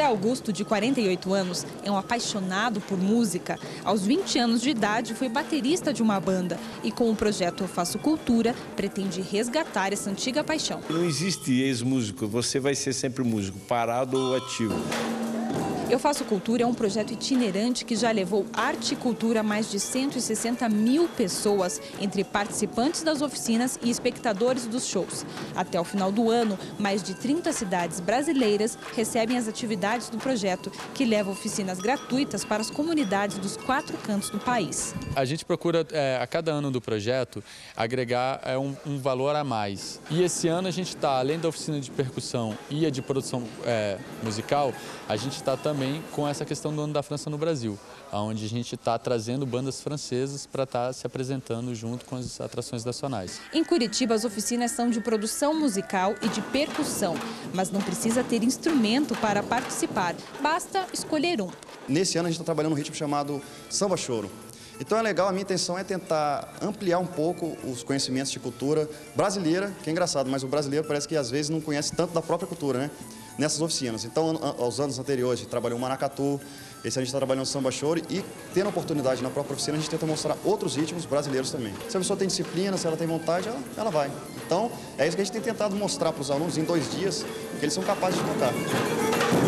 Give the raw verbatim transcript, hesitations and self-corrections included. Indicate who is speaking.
Speaker 1: Augusto, de quarenta e oito anos, é um apaixonado por música. Aos vinte anos de idade, foi baterista de uma banda e, com o projeto Eu Faço Cultura, pretende resgatar essa antiga paixão.
Speaker 2: Não existe ex-músico, você vai ser sempre músico, parado ou ativo.
Speaker 1: Eu Faço Cultura é um projeto itinerante que já levou arte e cultura a mais de cento e sessenta mil pessoas, entre participantes das oficinas e espectadores dos shows. Até o final do ano, mais de trinta cidades brasileiras recebem as atividades do projeto, que leva oficinas gratuitas para as comunidades dos quatro cantos do país.
Speaker 3: A gente procura, é, a cada ano do projeto, agregar é, um, um valor a mais. E esse ano a gente está, além da oficina de percussão e a de produção é, musical, a gente está também com essa questão do Ano da França no Brasil, onde a gente está trazendo bandas francesas para estar se apresentando junto com as atrações nacionais.
Speaker 1: Em Curitiba, as oficinas são de produção musical e de percussão, mas não precisa ter instrumento para participar, basta escolher um.
Speaker 4: Nesse ano a gente está trabalhando um ritmo chamado samba choro. Então é legal, a minha intenção é tentar ampliar um pouco os conhecimentos de cultura brasileira, que é engraçado, mas o brasileiro parece que às vezes não conhece tanto da própria cultura, né? Nessas oficinas. Então, aos anos anteriores, a gente trabalhou o maracatu, esse ano a gente está trabalhando o samba choro e, tendo a oportunidade na própria oficina, a gente tenta mostrar outros ritmos brasileiros também. Se a pessoa tem disciplina, se ela tem vontade, ela, ela vai. Então, é isso que a gente tem tentado mostrar para os alunos em dois dias, que eles são capazes de tocar.